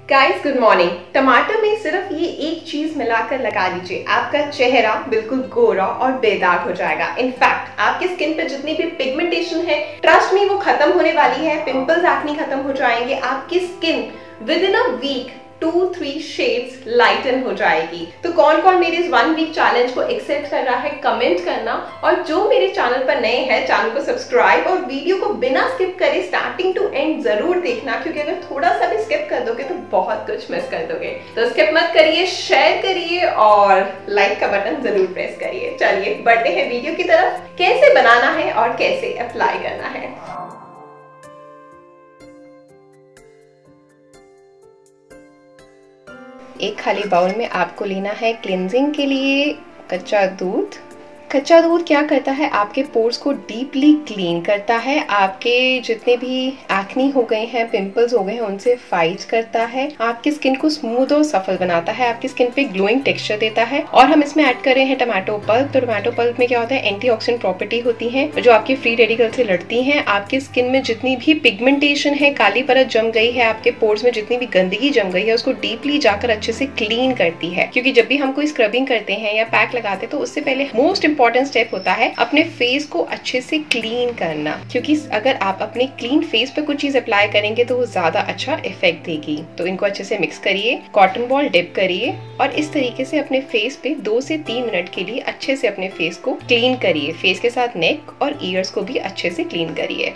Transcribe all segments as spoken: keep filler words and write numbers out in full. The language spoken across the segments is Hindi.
Guys good morning. टमाटर में सिर्फ ये एक चीज मिलाकर लगा दीजिए, आपका चेहरा बिल्कुल गोरा और बेदाग हो जाएगा। इनफैक्ट आपकी स्किन पे जितनी भी पिगमेंटेशन है, ट्रस्ट मी, वो खत्म होने वाली है। पिंपल्स, एक्ने खत्म हो जाएंगे। आपकी skin within a week two three shades lighten हो जाएगी। तो कौन कौन मेरे इस वन वीक चैलेंज को एक्सेप्ट कर रहा है, कमेंट करना। और जो मेरे चैनल पर नए हैं, चैनल को सब्सक्राइब और वीडियो को बिना स्किप करे स्टार्टिंग टू एंड जरूर देखना, क्योंकि अगर थोड़ा सा भी स्किप कर दोगे तो बहुत कुछ मिस कर दोगे। तो स्किप मत करिए, शेयर करिए और लाइक का बटन जरूर प्रेस करिए। चलिए बढ़ते हैं वीडियो की तरफ। कैसे बनाना है और कैसे अप्लाई करना है। एक खाली बाउल में आपको लेना है क्लींजिंग के लिए कच्चा दूध। कच्चा दूध क्या करता है, आपके पोर्स को डीपली क्लीन करता है। आपके जितने भी एक्ने हो गए हैं, पिंपल्स हो गए हैं, उनसे फाइट करता है। आपकी स्किन को स्मूथ और सफल बनाता है। आपकी स्किन पे ग्लोइंग टेक्सचर देता है। और हम इसमें ऐड कर रहे हैं टमाटो पल्प। तो टमाटो पल्प में क्या होता है, एंटीऑक्सीडेंट प्रॉपर्टी होती है जो आपकी फ्री रेडिकल से लड़ती हैं। आपकी स्किन में जितनी भी पिगमेंटेशन है, काली परत जम गई है, आपके पोर्स में जितनी भी गंदगी जम गई है, उसको डीपली जाकर अच्छे से क्लीन करती है। क्योंकि जब भी हम कोई स्क्रबिंग करते हैं या पैक लगाते हैं तो उससे पहले मोस्ट इंपॉर्टेंट स्टेप होता है अपने फेस को अच्छे से क्लीन करना। क्योंकि अगर आप अपने क्लीन फेस पे कुछ चीज अप्लाई करेंगे तो वो ज्यादा अच्छा इफेक्ट देगी। तो इनको अच्छे से मिक्स करिए, कॉटन बॉल डिप करिए और इस तरीके से अपने फेस पे दो से तीन मिनट के लिए अच्छे से अपने फेस को क्लीन करिए। फेस के साथ नेक और ईयर्स को भी अच्छे से क्लीन करिए।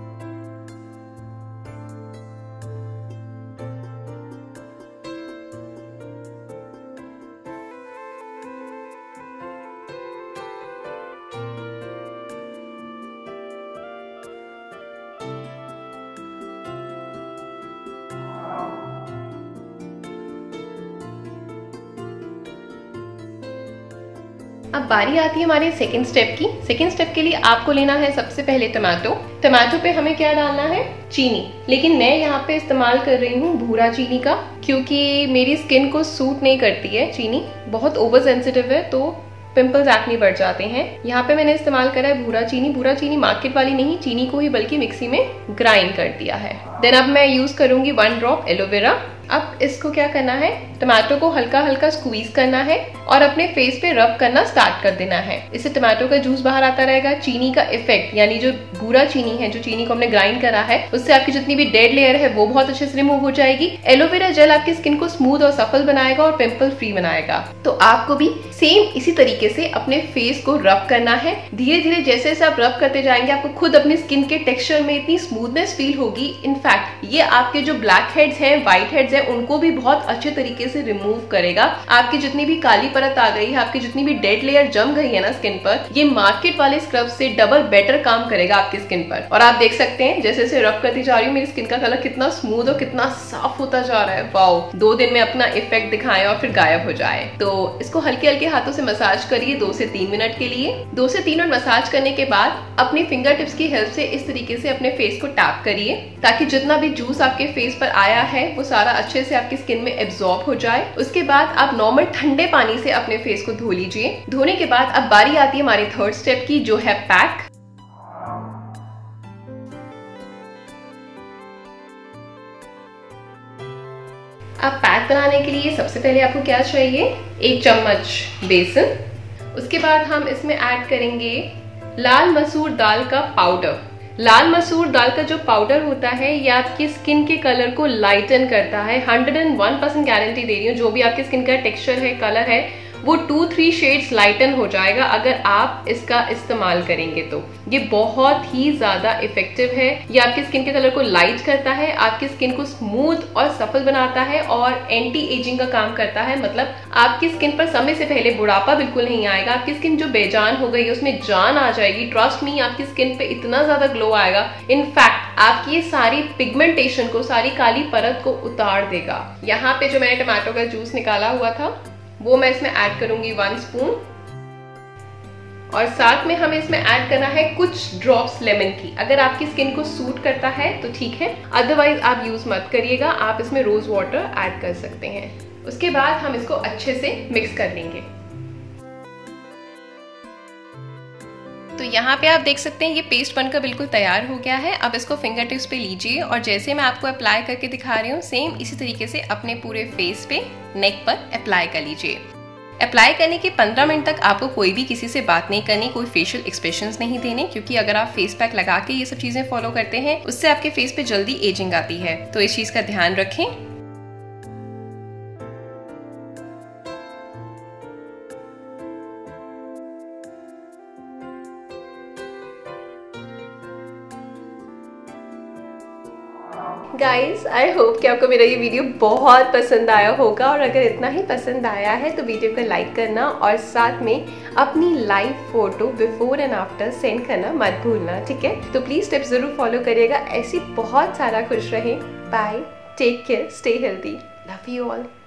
अब बारी आती है हमारे सेकंड स्टेप की। सेकंड स्टेप के लिए आपको लेना है सबसे पहले टमाटो। टमाटो पे हमें क्या डालना है, चीनी। लेकिन मैं यहाँ पे इस्तेमाल कर रही हूँ भूरा चीनी का, क्योंकि मेरी स्किन को सूट नहीं करती है चीनी, बहुत ओवर सेंसिटिव है, तो पिंपल्स एक्ने बढ़ जाते हैं। यहाँ पे मैंने इस्तेमाल करा है भूरा चीनी। भूरा चीनी मार्केट वाली नहीं, चीनी को ही बल्कि मिक्सी में ग्राइंड कर दिया है। देन अब मैं यूज करूंगी वन ड्रॉप एलोवेरा। अब इसको क्या करना है, टमाटो को हल्का हल्का स्क्वीज करना है और अपने फेस पे रब करना स्टार्ट कर देना है। इससे टमाटो का जूस बाहर आता रहेगा। चीनी का इफेक्ट, यानी जो भूरा चीनी है, जो चीनी को हमने ग्राइंड करा है, उससे आपकी जितनी भी डेड लेयर है वो बहुत अच्छे से रिमूव हो जाएगी। एलोवेरा जेल आपकी स्किन को स्मूथ और सफल बनाएगा और पिंपल फ्री बनाएगा। तो आपको भी सेम इसी तरीके से अपने फेस को रब करना है। धीरे धीरे जैसे जैसे आप रब करते जाएंगे, आपको खुद अपनी स्किन के टेक्सचर में इतनी स्मूथनेस फील होगी। इनफैक्ट ये आपके जो ब्लैक हेड्स हैं, व्हाइट हेड्स है, उनको भी बहुत अच्छे तरीके से रिमूव करेगा। आपकी जितनी भी काली परत आ गई है, आपकी जितनी भी डेड लेयर जम गई है ना स्किन पर, ये मार्केट वाले स्क्रब से डबल बेटर काम करेगा आपकी स्किन पर। और आप देख सकते हैं जैसे जैसे रब करती जा रही हूँ, मेरी स्किन का कलर कितना स्मूथ और कितना साफ होता जा रहा है। वाओ, दो दिन में अपना इफेक्ट दिखाए और फिर गायब हो जाए। तो इसको हल्के हल्के हाथों से मसाज करिए दो से तीन मिनट के लिए। दो से तीन मिनट मसाज करने के बाद अपनी फिंगर टिप्स की हेल्प से इस तरीके से अपने फेस को टैप करिए, ताकि जितना भी जूस आपके फेस पर आया है वो सारा अच्छे से आपकी स्किन में एब्जॉर्ब हो जाए। उसके बाद आप नॉर्मल ठंडे पानी से अपने फेस को धो लीजिए। धोने के बाद अब बारी आती है हमारी थर्ड स्टेप की, जो है पैक। अब पैक बनाने के लिए सबसे पहले आपको क्या चाहिए, एक चम्मच बेसन। उसके बाद हम इसमें ऐड करेंगे लाल मसूर दाल का पाउडर। लाल मसूर दाल का जो पाउडर होता है, ये आपकी स्किन के कलर को लाइटन करता है। Hundred and one percent guarantee दे रही हूँ। जो भी आपकी स्किन का टेक्सचर है, कलर है, वो टू थ्री शेड्स लाइटन हो जाएगा अगर आप इसका इस्तेमाल करेंगे। तो ये बहुत ही ज्यादा इफेक्टिव है। ये आपकी स्किन के कलर को लाइट करता है, आपकी स्किन को स्मूथ और सफल बनाता है और एंटी एजिंग का काम करता है। मतलब आपकी स्किन पर समय से पहले बुढ़ापा बिल्कुल नहीं आएगा। आपकी स्किन जो बेजान हो गई है उसमें जान आ जाएगी। ट्रस्ट मी, आपकी स्किन पे इतना ज्यादा ग्लो आएगा। इनफैक्ट आपकी ये सारी पिगमेंटेशन को, सारी काली परत को उतार देगा। यहाँ पे जो मैंने टमाटो का जूस निकाला हुआ था वो मैं इसमें ऐड करूंगी वन स्पून। और साथ में हमें इसमें ऐड करना है कुछ ड्रॉप्स लेमन की। अगर आपकी स्किन को सूट करता है तो ठीक है, अदरवाइज आप यूज मत करिएगा। आप इसमें रोज वाटर ऐड कर सकते हैं। उसके बाद हम इसको अच्छे से मिक्स कर लेंगे। तो तो यहाँ पे आप देख सकते हैं ये पेस्ट बनकर बिल्कुल तैयार हो गया है। अब इसको फिंगर टिप्स पे लीजिए और जैसे मैं आपको अप्लाई करके दिखा रही हूँ सेम इसी तरीके से अपने पूरे फेस पे, नेक पर अप्लाई कर लीजिए। अप्लाई करने के पंद्रह मिनट तक आपको कोई भी किसी से बात नहीं करनी, कोई फेशियल एक्सप्रेशंस नहीं देने, क्योंकि अगर आप फेस पैक लगा के ये सब चीजें फॉलो करते हैं उससे आपके फेस पे जल्दी एजिंग आती है, तो इस चीज का ध्यान रखें। गाइज आई होप कि आपको मेरा ये वीडियो बहुत पसंद आया होगा, और अगर इतना ही पसंद आया है तो वीडियो को लाइक करना और साथ में अपनी live photo before and after send करना मत भूलना, ठीक है। तो प्लीज टिप्स जरूर फॉलो करिएगा, ऐसी बहुत सारा खुश रहें। Bye, take care, stay healthy, love you all.